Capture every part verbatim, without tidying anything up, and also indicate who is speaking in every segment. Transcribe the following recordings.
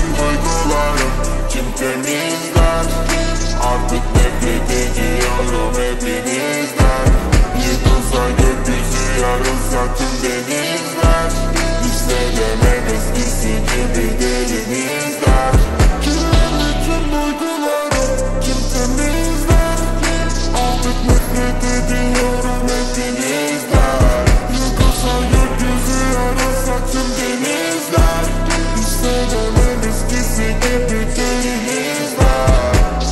Speaker 1: duygularım kim temizler? Artık nefret ediyorum hepinizden. Yıkılsa gökyüzü, yarılsa tüm denizler, hissedemem eskisi gibi derinizler. Kirlendi tüm duygularım kim temizler? Artık nefret ediyorum hepinizden. Yıkılsa gökyüzü, yarılsa tüm denizler, hissedemem eskisi gibi derinizler.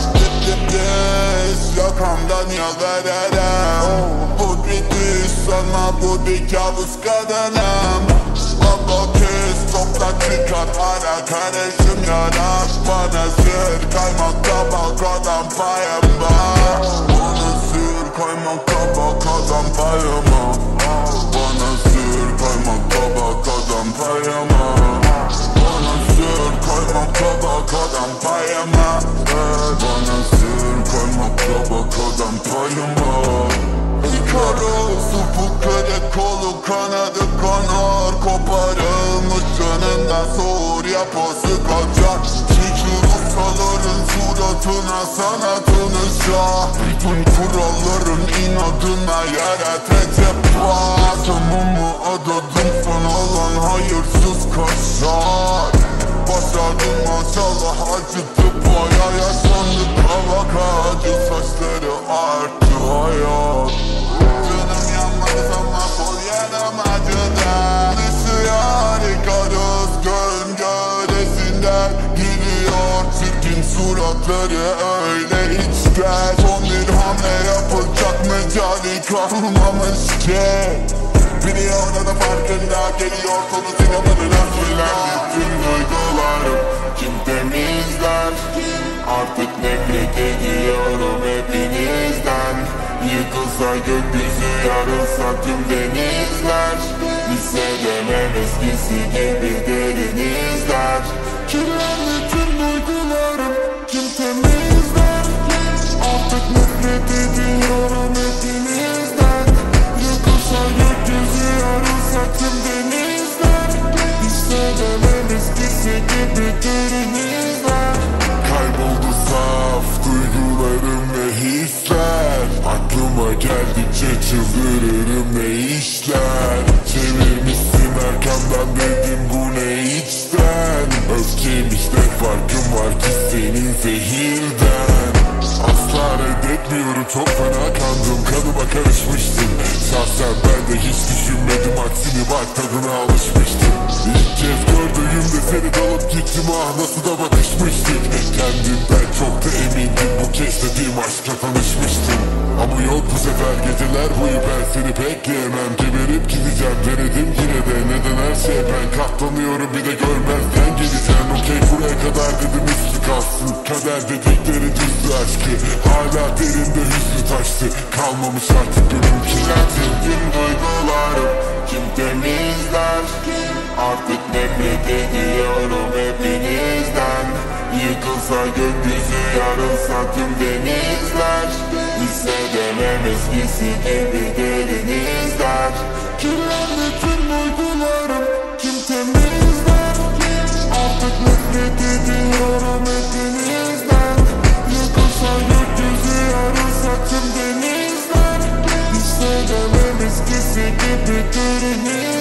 Speaker 1: Dip yakamdan yalvarırım. Bu bir düş sana, bu bir kabus kadınım. Baba kes toprak çıkar, ara karışım yarak. Bana sür kaymak tabakadan payım var. Bana sür kaymak tabakadan payım var. Bana sür kaymak tabakadan payım var. Bana sür kaymak tabakadan payım var. Bana sür kaymak tabakadan payım var. Ikarus ufuk kırık, kolu kanadı kanar. Koparılmış canından soğur, yapası kaçar. Çiçeği saların suratına sanatını şah. Bütün kuralların inadına yere tecep var. Tamamı adadım sana olan hayırsız kaşar. Başardım maşallah, acıttı baya yaşandı kavak ağacı. Saçları arttı hayat. Canım yanmaz ama kol yanım acıdı. Dışı harikados gölgesinden giriyor. Çirkin suratları öyle içten. Son bir hamle yapacak mecali kalmamış ki. Biri orada farkında, geliyor sonu sinemanın özgürlendi tüm duygularım kim temizler? Artık nefret ediyorum hepinizden. Yıkılsa gökyüzü, yarılsa tüm denizler, hissedemem eskisi gibi derinizler. Kirlendi tüm duygularım kim temizler? Artık nefret ediyorum hepinizden. Yıkılsa gökyüzü, yarılsa tüm denizler, hissedemem eskisi gibi derinizler. Kayboldu saf duygularım ve hisler. Aklıma geldikçe çıldırırım ne işler. Çevirmişsin arkamdan, dedim bu ne içten. Öfkeymiş de farkım var ki senin zehirden. Asla reddetmiyorum, çok fena kandım, kanıma karışmıştın. Şahsen ben de hiç düşünmedim aksini, bak tadına alışmıştım. İlk kez gördüğümde seni dalıp gittim, ah nasıl da bakışmıştık. Kendimden çok da emindim, bu kez dediğim aşkla tanışmıştım. Ama yok bu sefer geceler boyu ben seni bekleyemem. Geberip gideceğim denedim yine de, neden her şeye ben katlanıyorum, bir de görmezden geleceğim. Okey buraya kadar dedim üstü kalsın. Kader dedikleri düzdü aşkı, hala derinde hüznü taştı. Kalmamış artık gönlüm kirlendim tüm duygularım kim temizler? Artık nefret ediyorum hepinizden. Yıkılsa gökyüzü, yarılsa tüm denizler, hissedemem eskisi gibi derinizler. Kirlendi tüm duygularım kim temizler? Artık nefret ediyorum hepinizden. Yıkılsa gökyüzü, yarılsa tüm denizler, hissedemem eskisi gibi derinizler.